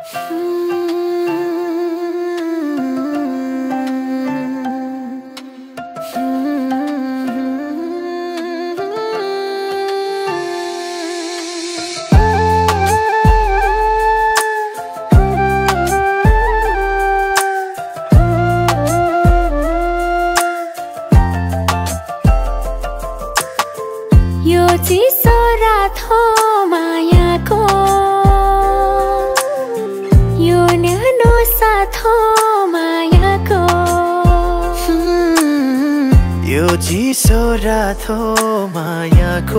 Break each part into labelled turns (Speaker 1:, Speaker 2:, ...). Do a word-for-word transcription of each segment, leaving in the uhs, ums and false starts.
Speaker 1: चिसो रात हो मायाको यो न्यानो साथ हो मायाको
Speaker 2: यो चिसो रात हो मायाको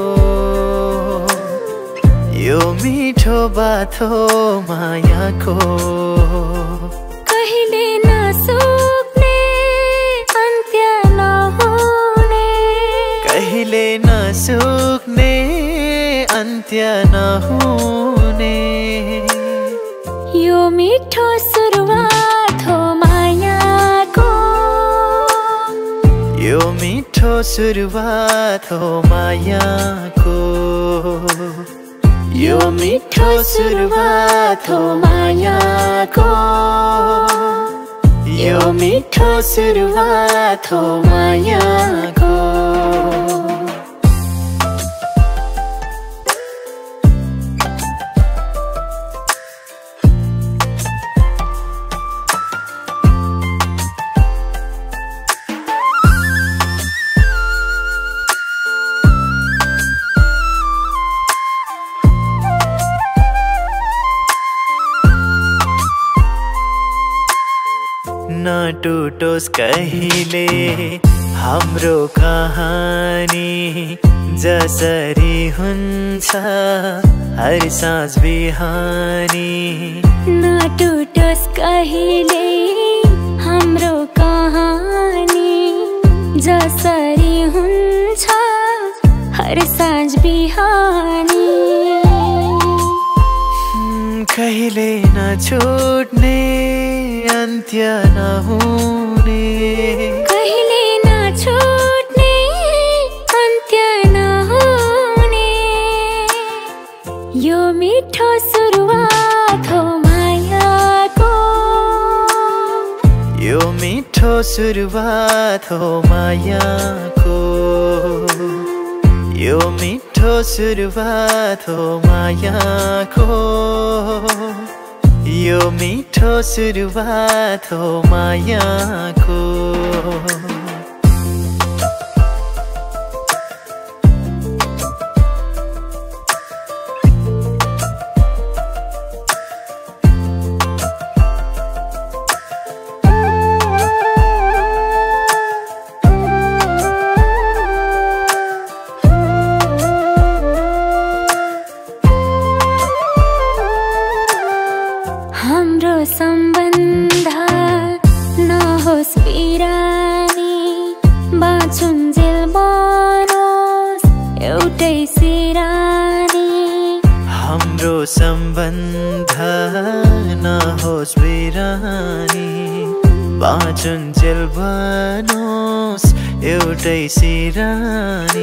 Speaker 2: यो मिठो बात हो मायाको
Speaker 1: कहिले नसुक्ने अन्त्य नहुने
Speaker 2: कहिले नसुक्ने अन्त्य नहुने
Speaker 1: यो मिठो सुरुवात हो मायाको
Speaker 2: यो मिठो सुरुवात हो मायाको यो मिठो सुरुवात हो मायाको यो मिठो सुरुवात हो मायाको न टुटोस् कहिले हाम्रो कहानी जसरी हुन्छ हर साँझ बिहानी
Speaker 1: न टुटोस् कहिले हाम्रो कहानी जसरी हुन्छ हर साँझ बिहानी
Speaker 2: कहिले नछुट्ने अन्त्य नहुने
Speaker 1: कहिले नछुट्ने अन्त्य नहुने यो मिठो सुरुवात हो मायाको
Speaker 2: यो मिठो सुरुवात हो मायाको यो मिठो सुरुवात हो मायाको यो मिठो सुरुवात हो मायाको सम्बन्ध नहोस् बिरानी बाँचुन्जेल बनोस् एउटै सिरानी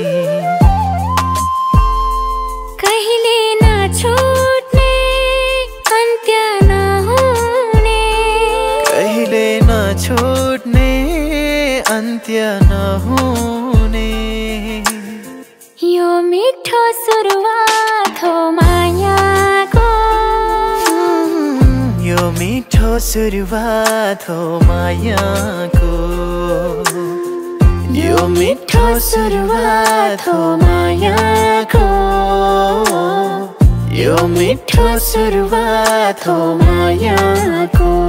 Speaker 1: कहिले नछुट्ने अन्त्य नहुने
Speaker 2: कहिले नछुट्ने अन्त्य नहुने
Speaker 1: यो मिठो सुरुवात हो मायाको
Speaker 2: यो मिठो सुरुवात हो मायाको यो मिठो सुरुवात हो मायाको यो मिठो सुरुवात हो मायाको